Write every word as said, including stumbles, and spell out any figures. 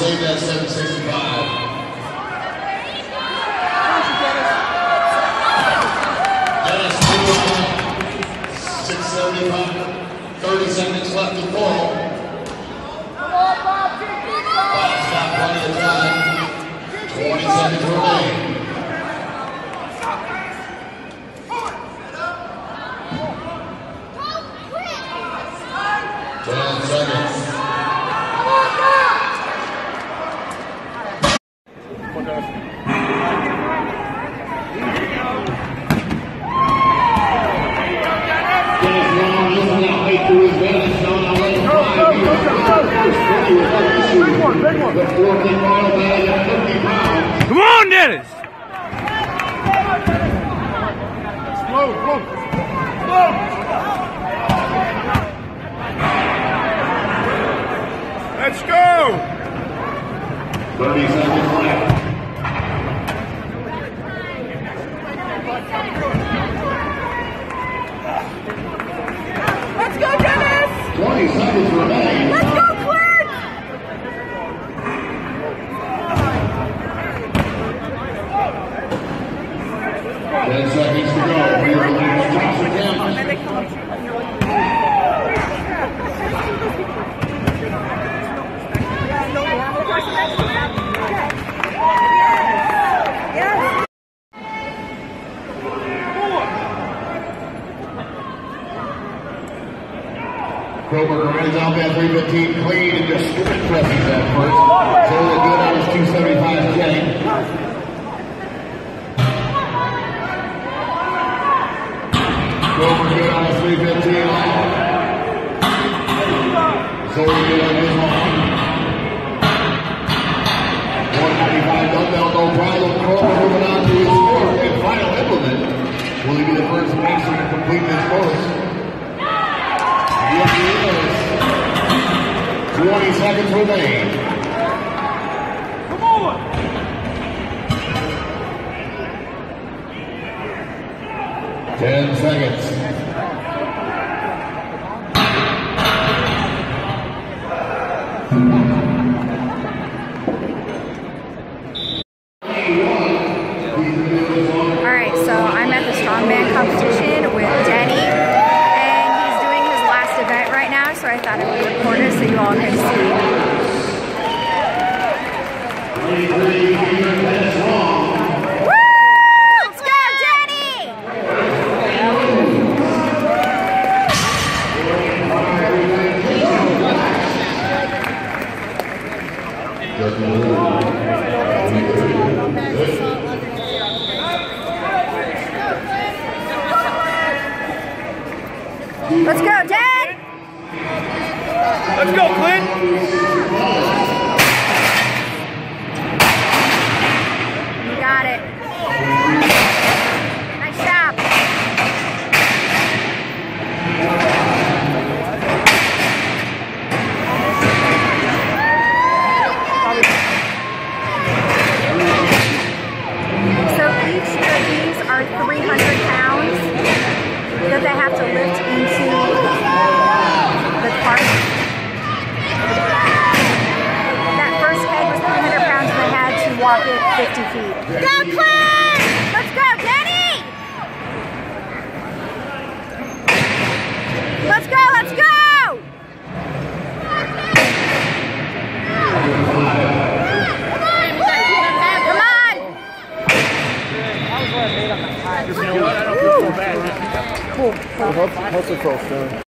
save that seven sixty-five. Dennis, six seventy-five. thirty seconds left to go. Bob's got plenty of time. twenty seconds remain. ten seconds. Come on, Dennis! Slow, slow, slow! Let's go! thirty seconds left. Let's go, Dennis! twenty seconds remain. Let's go, Clint! ten seconds to go. We are looking at Johnson Campbell. Kroger runs out that three fifteen clean and just sprint presses that first. So we'll do that was two seventy-five J. Kroger good on the three fifteen line. So we'll do on his line. one ninety-five dumbbell, no problem. Kroger moving on to his fourth and final implement. Will he be the first master to complete this course? Yes, he is. twenty seconds remain. Come on! ten seconds. Alright, so I'm at the Strongman competition with Denny. Right now, so I thought I would record it so you all can see. Woo! Let's go, Jenny! Let's go, Dad! Let's go, Clint! You got it. Nice job. So each of these are three hundred pounds that they have to lift into the cart. That first keg was three hundred pounds and they had to walk it fifty feet. Go, Clint! Let's go, Denny! Let's go, let's go! Come on! You know what? I don't feel so bad. Cool. Husafell,